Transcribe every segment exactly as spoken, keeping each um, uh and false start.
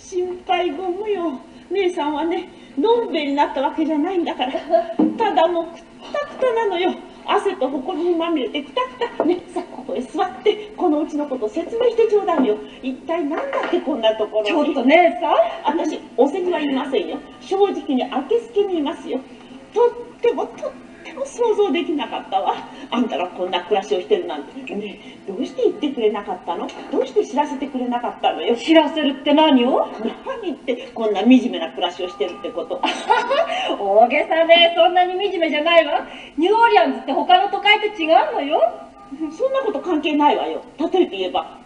心配ご無用。姉さんはね、のんべえになったわけじゃないんだから、ただもうくったくたなのよ。汗とほこりにまみれてくたくた。ね、さあここへ座って、このうちのこと説明してちょうだいよ。一体何だってこんなところに。 ちょっと姉さん。 私、お世辞は言いませんよ。正直にあけすけに言いますよ。とってもとっても想像できなかったわ。あんたがこんな暮らしをしてるなんて。ねえ、どうして言ってくれなかったの？どうして知らせてくれなかったのよ。 知らせるって何を？ 何ってこんな惨めな暮らしをしてるってこと。 大げさね。そんなに惨めじゃないわ。ニューオリアンズって他の都会と違うのよ。 そんなこと関係ないわよ。例えて言えば。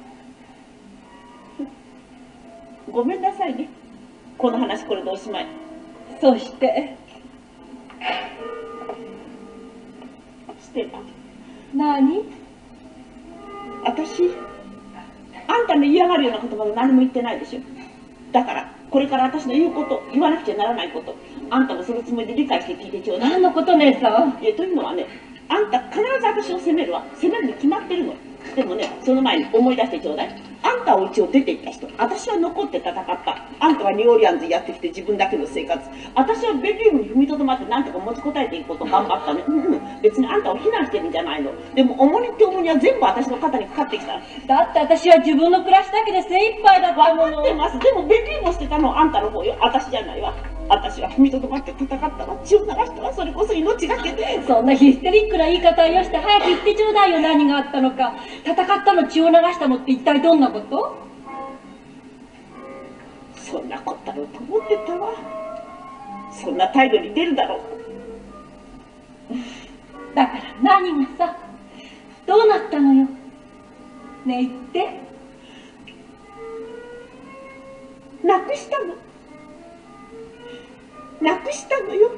ごめんなさいね。この話これでおしまい。 そしてしてた。 何？ 私、あんたの嫌がるような言葉で何も言ってないでしょ。だからこれから私の言うこと、言わなくちゃならないこと、あんたもそのつもりで理解して聞いてちょうだい。 何のこと姉さん？ いや、というのはね、あんた必ず私を責めるわ。責めるに決まってるの。でもね、その前に思い出してちょうだい。あんたは家を出て行った人、私は残って戦った。あんたはニューオリアンズやってきて自分だけの生活、私はベルリウムに踏みとどまって何とか持ちこたえていくことを頑張ったね。うんうん、別にあんたを非難してるんじゃないの。でも重荷って重荷は全部私の肩にかかってきた。 だって私は自分の暮らしだけで精一杯だったもの。 分かってます。でもベルリウムを捨てたのはあんたの方よ。私じゃないわ。私は踏みとどまって戦ったわ。血を流したわ。それこそ命がけで。 そんなヒステリックな言い方をよして早く言ってちょうだいよ。何があったのか。戦ったの、血を流したのって一体どんなこと？ そんなことだろうと思ってたわ。そんな態度に出るだろう。 だから何がさ、どうなったのよ。ねえ言って。 なくしたの。なくしたのよ。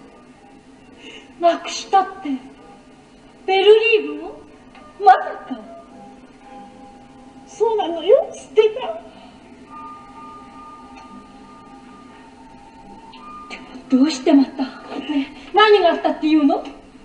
なくしたって、ベルリーブを？まさか。 そうなのよ。捨てた。 でもどうしてまた、ね、何があったっていうの？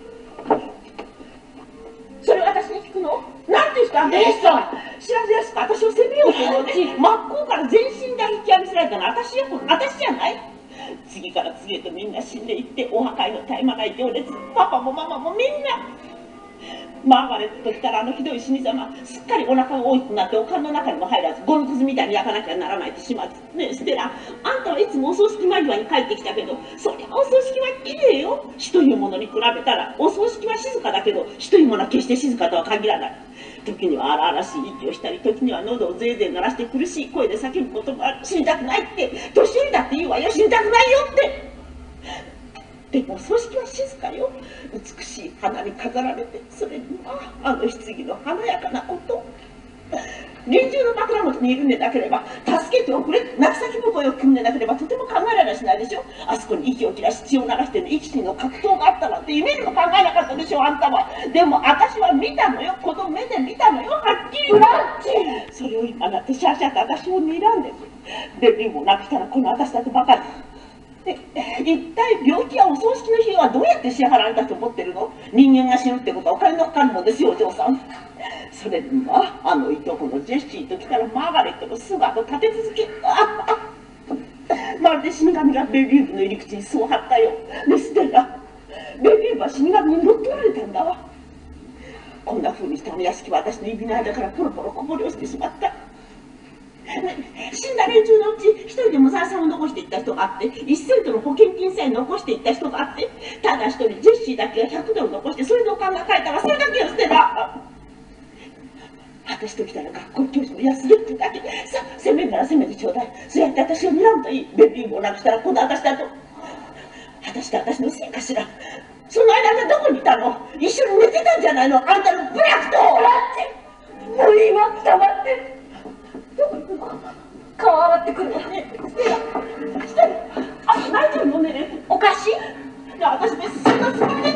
それ私に聞くの？なんて言ったんですか？知らずやすく私を責めようと思うね。真っ向から全身で引き上げせられたのは私や、私じゃない。次から次へとみんな死んでいって、お墓への絶え間ない行列、パパもママもみんな。マーガレットと来たらあのひどい死に様、すっかりお腹が大きくなっておかんの中にも入らず、ゴミくずみたいに焼かなきゃならないって始末。ねえステラ、あんたはいつもお葬式間際に帰ってきたけど、そりゃお葬式は綺麗よ。死というものに比べたらお葬式は静かだけど、死というものは決して静かとは限らない。時には荒々しい息をしたり、時には喉をぜいぜい鳴らして苦しい声で叫ぶこともある。死にたくないって、年寄りだって言うわよ。死にたくないよって。でも葬式は静かよ。美しい花に飾られて、それにはあの棺の華やかな音。臨終の枕元にいるんでなければ、助けておくれ、泣き叫ぶ声を組んでなければとても考えられやしないでしょ。あそこに息を切らし血を流しての生き死にの格闘があったなんて夢にも考えなかったでしょ、あんたは。でも私は見たのよ。この目で見たのよ。はっきり。 ブラッチ。 それを今なってシャーシャーと私を睨んでる。ベビーもなくしたらこの私だってばかり。で一体病気やお葬式の費用はどうやって支払われたと思ってるの？人間が死ぬってことはお金のかかるもんですよ、お嬢さん。それにはあのいとこのジェシーと来たらマーガレットの姿を立て続け、ああまるで死神がベリーブの入り口に巣を張ったよ。ねステラ、ベリーブは死神に乗っ取られたんだわ。こんな風にしたあの屋敷は私の指の間からポロポロこぼれ落ちてしまった。死んだ連中のうち一人でも財産を残していった人があって、いちセントの保険金さえ残していった人があって、ただ一人ジェシーだけがひゃくドル残して、それでお金が返ったらそれだけよ、ステラ。私と来たら学校教授の安月ってだけ。さあ責めんなら責めてちょうだい。そうやって私を睨むといい。ベビーもなくしたら今度私だと。果たして私のせいかしら。その間あんたどこにいたの？一緒に寝てたんじゃないの？あんたのブラックと。 もう今黙って。どこ行くの？顔洗ってくるわね。 ステラ、ステラ、あ、泣いてるのね。 おかしい？ いや、私ね、そんなつもりで